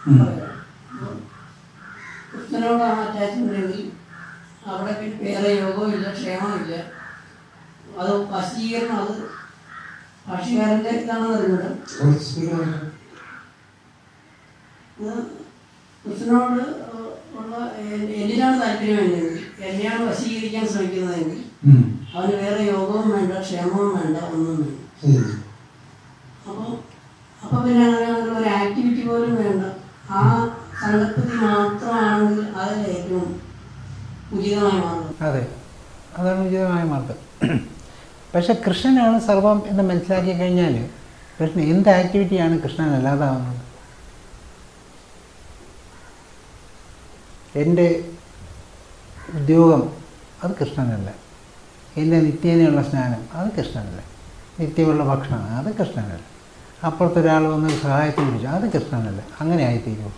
കൃഷ്ണനോട് ആ അറ്റാച്ച്മെൻറ്റിൽ അവിടെ പിന്നെ വേറെ യോഗവും ഇല്ല, ക്ഷേമവും ഇല്ല. അത് വശീകരണം, അത് ഭാഷകാരൻ്റെ ഇതാണെന്ന് അറിഞ്ഞൂടെ. കൃഷ്ണനോട് ഉള്ള എന്നിലാണ് താല്പര്യമെങ്കിൽ, എന്നെയാണ് വശീകരിക്കാൻ ശ്രമിക്കുന്നതെങ്കിൽ അവന് വേറെ യോഗവും വേണ്ട, ക്ഷേമവും വേണ്ട, ഒന്നും വേണ്ട. അപ്പോൾ പിന്നെ അങ്ങനെയാണെങ്കിൽ ഒരു ആക്ടിവിറ്റി പോലും വേണ്ട. ആ സങ്കല്പത്തിൽ മാത്രമാണെങ്കിൽ അതല്ല ഏറ്റവും ഉചിതമായ മാർഗം. അതെ, അതാണ് ഉചിതമായ മാർഗം. പക്ഷെ കൃഷ്ണനാണ് സർവം എന്ന് മനസ്സിലാക്കി കഴിഞ്ഞാൽ കൃഷ്ണൻ എന്ത് ആക്ടിവിറ്റിയാണ് കൃഷ്ണൻ അല്ലാതാവുന്നത്? എൻ്റെ ഉദ്യോഗം അത് കൃഷ്ണനല്ല, എൻ്റെ നിത്യേനയുള്ള സ്നാനം അത് കൃഷ്ണനല്ല, നിത്യമുള്ള ഭക്ഷണം അത് കൃഷ്ണനല്ല, അപ്പുറത്തൊരാൾ വന്ന് സഹായത്തിന് വിളിച്ചു അത് കൃഷ്ണനല്ല. അങ്ങനെ ആയിത്തീരുമോ?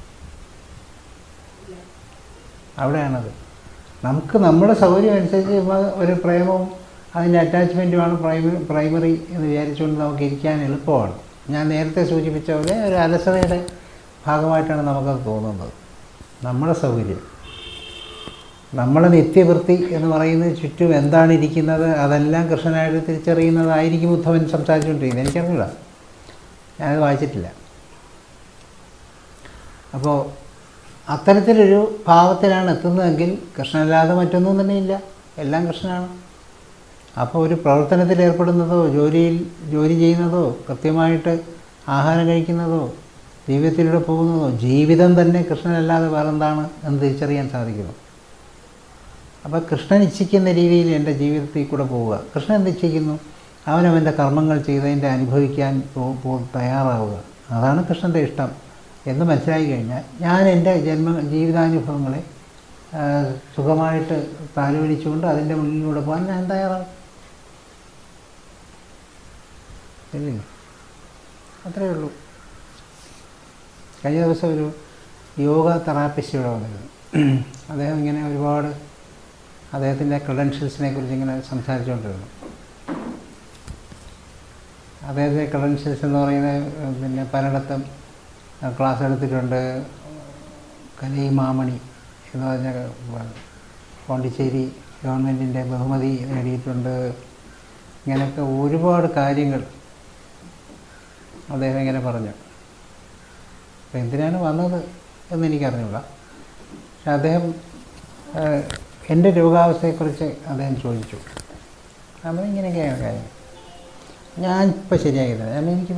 അവിടെയാണത്. നമുക്ക് നമ്മുടെ സൗകര്യം അനുസരിച്ച് ഒരു പ്രേമവും അതിൻ്റെ അറ്റാച്ച്മെൻറ്റുമാണ് പ്രൈമറി എന്ന് വിചാരിച്ചുകൊണ്ട് നമുക്ക് ഇരിക്കാൻ എളുപ്പമാണ്. ഞാൻ നേരത്തെ സൂചിപ്പിച്ച പോലെ ഒരു അലസതയുടെ ഭാഗമായിട്ടാണ് നമുക്കത് തോന്നുന്നത്. നമ്മുടെ സൗകര്യം, നമ്മളെ നിത്യവൃത്തി എന്ന് പറയുന്നത് ചുറ്റും എന്താണ് ഇരിക്കുന്നത് അതെല്ലാം കൃഷ്ണനായിട്ട് തിരിച്ചറിയുന്നതായിരിക്കും ഉദ്ധവൻ സംസാരിച്ചുകൊണ്ടിരിക്കുന്നത്. എനിക്കറിയില്ല, ഞാനത് വായിച്ചിട്ടില്ല. അപ്പോൾ അത്തരത്തിലൊരു ഭാവത്തിലാണ് എത്തുന്നതെങ്കിൽ കൃഷ്ണനല്ലാതെ മറ്റൊന്നും തന്നെ ഇല്ല, എല്ലാം കൃഷ്ണനാണ്. അപ്പോൾ ഒരു പ്രവർത്തനത്തിൽ ഏർപ്പെടുന്നതോ ജോലി ചെയ്യുന്നതോ കൃത്യമായിട്ട് ആഹാരം കഴിക്കുന്നതോ ജീവിതത്തിലൂടെ പോകുന്നതോ ജീവിതം തന്നെ കൃഷ്ണനല്ലാതെ വേറെന്താണ് എന്ന് തിരിച്ചറിയാൻ സാധിക്കുന്നു. അപ്പോൾ കൃഷ്ണൻ ഇച്ഛിക്കുന്ന രീതിയിൽ എൻ്റെ ജീവിതത്തിൽ കൂടെ പോവുക. കൃഷ്ണൻ എന്ത് ഇച്ഛിക്കുന്നു? അവനവൻ്റെ കർമ്മങ്ങൾ ചെയ്തതിൻ്റെ അനുഭവിക്കാൻ തയ്യാറാവുക. അതാണ് കൃഷ്ണൻ്റെ ഇഷ്ടം എന്ന് മനസ്സിലാക്കി കഴിഞ്ഞാൽ ഞാൻ എൻ്റെ ജീവിതാനുഭവങ്ങളെ സുഖമായിട്ട് താലോലിച്ചുകൊണ്ട് അതിൻ്റെ മുന്നിലൂടെ പോകാൻ ഞാൻ തയ്യാറാവും. ഇല്ലേ? അത്രയേ ഉള്ളൂ. കഴിഞ്ഞ ദിവസം ഒരു യോഗ തെറാപ്പിസ്റ്റ് ഇവിടെ വന്നിരുന്നു. അദ്ദേഹം ഇങ്ങനെ ഒരുപാട് അദ്ദേഹത്തിൻ്റെ ക്രെഡൻഷ്യൽസിനെ കുറിച്ച് ഇങ്ങനെ സംസാരിച്ചുകൊണ്ടിരുന്നു. അദ്ദേഹത്തിൻ്റെ ക്രെഡൻഷ്യൽസ് എന്ന് പറയുന്നത് പിന്നെ പലയിടത്തും ക്ലാസ് എടുത്തിട്ടുണ്ട്. കലൈമാമണി എന്ന് പറഞ്ഞ പോണ്ടിച്ചേരി ഗവൺമെൻറ്റിൻ്റെ ബഹുമതി നേടിയിട്ടുണ്ട്. ഇങ്ങനെയൊക്കെ ഒരുപാട് കാര്യങ്ങൾ അദ്ദേഹം ഇങ്ങനെ പറഞ്ഞു. അപ്പോൾ എന്തിനാണ് വന്നത് എന്നെനിക്കറിഞ്ഞൂടാ. പക്ഷെ അദ്ദേഹം എൻ്റെ രോഗാവസ്ഥയെക്കുറിച്ച് അദ്ദേഹം ചോദിച്ചു. നമ്മൾ ഇങ്ങനെയൊക്കെയാണ് കാര്യം. ഞാനിപ്പോൾ ശരിയാക്കി തരാം. എനിക്ക്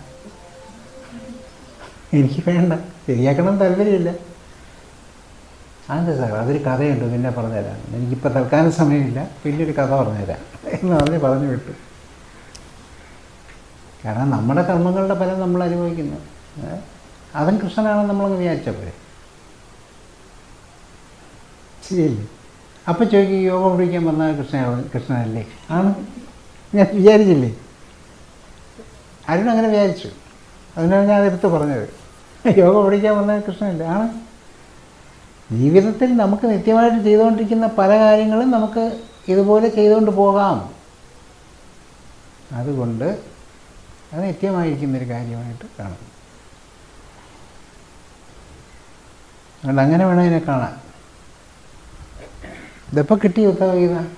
വേണ്ട, ശരിയാക്കണം താല്പര്യമില്ല. അതെന്താ സാർ, അതൊരു കഥയുണ്ട്, പിന്നെ പറഞ്ഞുതരാം. എനിക്കിപ്പോൾ തൽക്കാലം സമയമില്ല, പിന്നെ ഒരു കഥ പറഞ്ഞുതരാം എന്ന് പറഞ്ഞു വിട്ടു. കാരണം നമ്മുടെ കർമ്മങ്ങളുടെ ഫലം നമ്മൾ അനുഭവിക്കുന്നു. അവൻ കൃഷ്ണനാണെന്ന് നമ്മളങ്ങ് വിചാരിച്ചപ്പോഴേ ശരിയല്ലേ? അപ്പം ചോദിക്കും, യോഗ പഠിക്കാൻ വന്നാൽ കൃഷ്ണനല്ലേ? ആണ്, ഞാൻ വിചാരിച്ചില്ലേ? അരുൺ അങ്ങനെ വിചാരിച്ചു. അതിനാണ് ഞാൻ അതെടുത്ത് പറഞ്ഞത്. യോഗ പഠിക്കാൻ വന്നാൽ കൃഷ്ണനല്ലേ? ആണ്. ജീവിതത്തിൽ നമുക്ക് നിത്യമായിട്ട് ചെയ്തുകൊണ്ടിരിക്കുന്ന പല കാര്യങ്ങളും നമുക്ക് ഇതുപോലെ ചെയ്തുകൊണ്ട് പോകാം. അതുകൊണ്ട് അത് നിത്യമായിരിക്കുന്നൊരു കാര്യമായിട്ട് കാണും. അതുകൊണ്ട് അങ്ങനെ വേണം ഇതിനെ കാണാൻ. ഇതെപ്പോൾ കിട്ടി ഉത്തമഗീത?